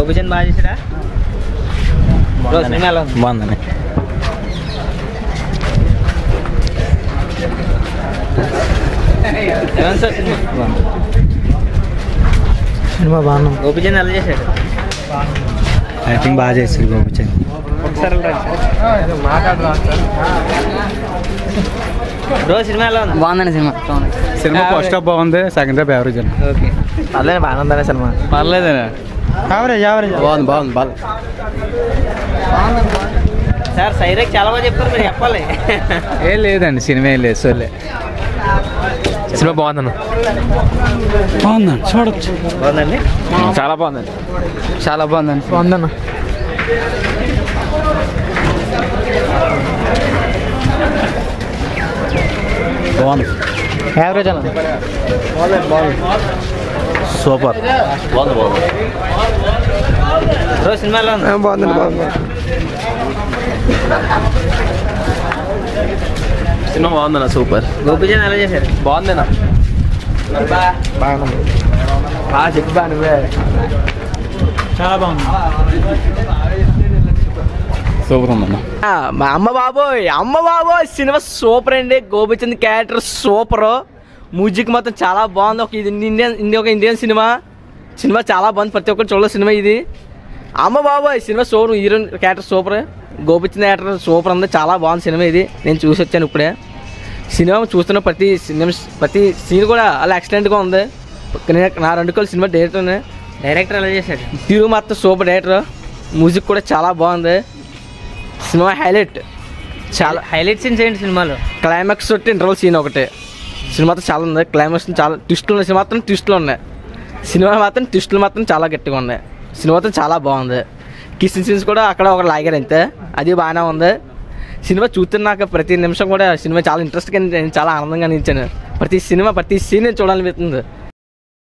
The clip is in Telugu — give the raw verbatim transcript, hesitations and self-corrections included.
గోపిచంద్ బాగా చేసాడా? బాగుందండి. సినిమా బాగున్నాం. గోపిచంద్ ఎలా చేశాడు? యాక్టింగ్ బాగా చేశాడు గోపిచంద్. ఒకసారి బ్రో సినిమా ఎలా ఉంది? బాగుందండి సినిమా. సినిమా ఫస్ట్ హాఫ్ బాగుంది, సెకండ్ హాఫ్ యావరేజ్ అండి. ఓకే పర్లేదు బాగానే ఉందనే సినిమా. పర్లేదనే యావరేజ్ యావరేజ్ బాగుంది బాగుంది బాగుంది. సార్ సైరక్ చాలా బాగా చెప్తారు, మీరు చెప్పాలి. ఏం లేదండి సినిమా ఏం లేదు. సోలే సినిమా బాగుందన్న. బాగుందండి, చూడొచ్చు. బాగుందండి, చాలా బాగుందండి. చాలా బాగుందండి. బాగుందన్న. బాగుంది. యావరేజ్ అన్న. సూపర్. బాగుంది బాగుంది. బ్రో సినిమా ఎలా ఉంది? బాగుందండి బాగుంది. సినిమా బాగుందన్న. సూపర్. గోపిచంద్ ఎలా చేశాడు? బాగుందన్న. బాగుంది. బాగా చెప్పా నువ్వే. చాలా బాగుంది. సూపర్ ఉందన్న. మా అమ్మ బాబోయ్ అమ్మ బాబోయ్ సినిమా సూపర్ అండి. Gopichand character super. మ్యూజిక్ మొత్తం చాలా బాగుంది. ఒక ఇది ఇండియన్ ఇది ఒక ఇండియన్ సినిమా. సినిమా చాలా బాగుంది, ప్రతి ఒక్కరు చూడాలి సినిమా ఇది. అమ్మ బాబోయ్ cinema super. Heroine character super, Gopichand character super ఉంది. చాలా బాగుంది సినిమా ఇది. నేను చూసి వచ్చాను ఇప్పుడే. సినిమా చూస్తున్న ప్రతి సినిమా ప్రతి సీన్ కూడా అలా ఎక్సలెంట్గా ఉంది. నా రెండు కోళ్ళ సినిమా డైరెక్టర్ డైరెక్టర్ ఎలా చేశాడు? తీరు మాత్రం సూపర్ డైరెక్టర్. మ్యూజిక్ కూడా చాలా బాగుంది. Cinema highlight. చాలా హైలైట్ సీన్స్ ఏంటి సినిమాలో? క్లైమాక్స్ తోటి ఇంటర్వల్ సీన్ ఒకటే. సినిమా మాత్రం చాలా ఉంది. క్లైమాక్స్ చాలా ట్విస్టులు ఉన్నాయి. సినిమా మాత్రం ట్విస్టులు ఉన్నాయి. సినిమా మాత్రం ట్విస్టులు మాత్రం చాలా గట్టిగా ఉన్నాయి. సినిమా మాత్రం చాలా బాగుంది. కిస్సింగ్ సీన్స్ కూడా అక్కడ ఒకటి లాగారు అంతే, అది బాగానే ఉంది. సినిమా చూస్తున్నాక ప్రతి నిమిషం కూడా సినిమా చాలా ఇంట్రెస్ట్గా, నేను చాలా ఆనందంగా నిలిచాను. ప్రతి సినిమా ప్రతి సీన్ నేను చూడాలనిపిస్తుంది.